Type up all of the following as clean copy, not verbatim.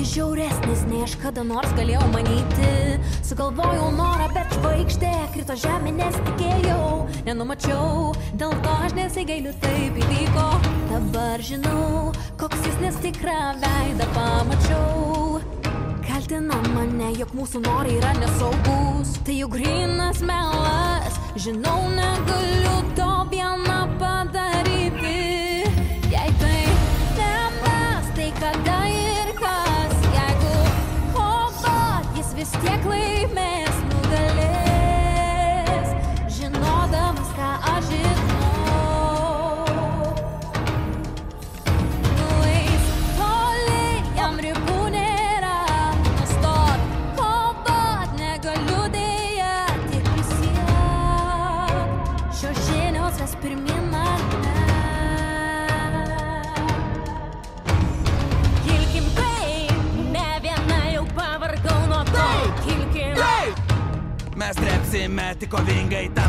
Jis žiauresnis, nei aš kada nors galėjau manyti. Sugalvojau norą, bet žvaigždė krito žemė, nesitikėjau, nenumačiau. Dėl to aš nesigailiu, taip įvyko. Dabar žinau, koks jis, nes tikrą veidą pamačiau. Kaltina mane, jog mūsų norai yra nesaugus. Tai juk grynas melas, žinau, negaliu to vieną padaryti. Jei tai ne mes, tai kada ir kas? Jeigu kovot, jis vis tiek laimės, nugalės, žinodamas, ką aš žinau. Nueis toli, jam ribų nėra, nustot kovot, negaliu dėja, tik prisiek. Šios žinios ves pirmin mane. Kilkim taip, ne viena jau pavargau nuo to. Kilkim Mes trepsime tik kovingai tam.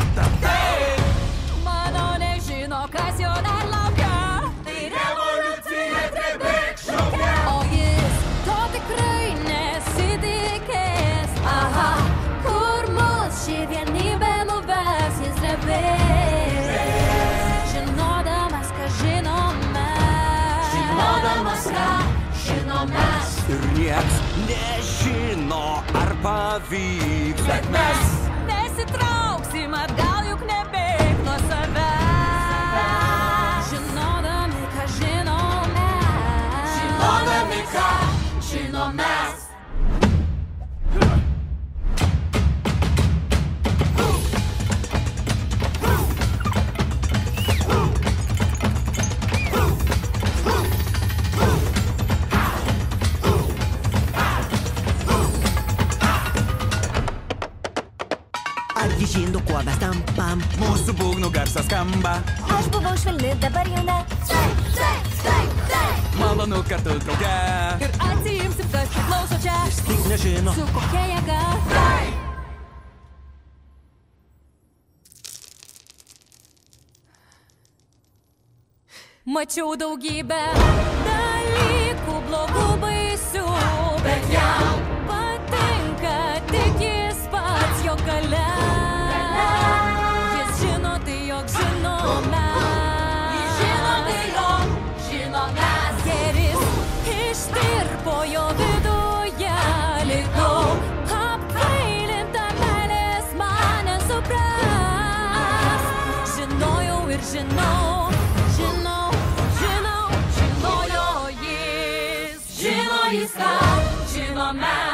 Mano nežino, kas jo dar laukia. Tai revoliucija trebėk šaukia. O jis to tikrai nesitikės. Aha, kur mus ši vienybė nuves, jis drebės. Žinodamas, ką žinom mes. Žinodamas, ką žinom mes. Ir nieks nežino, ar pavyks, bet mes Nesitrauksim atgal, juk nebėg nuo savęs. Žinodami, ką žinom mes. žinodami, ką žinom mes. Argi žino, kuo mes tampam? Mūsų būgnų garsas skamba. Aš buvau švelni, dabar jau ne. Malonu kartu drauge. Ir atsiimsim, kas priklauso čia. Tik nežino. Su kokia jėga. Mačiau daugybę dalykų, blogų, baisių, bet jam patinka tik jis pats, jo galia. Jis žino, tai jog žinome. Jis žino, tai jog žinome. Gėris ištirpo jo viduje, likau apkvailinta meilės mane supras. Žinojau ir žinau. Žinojo jis, žino jis, ką žinome.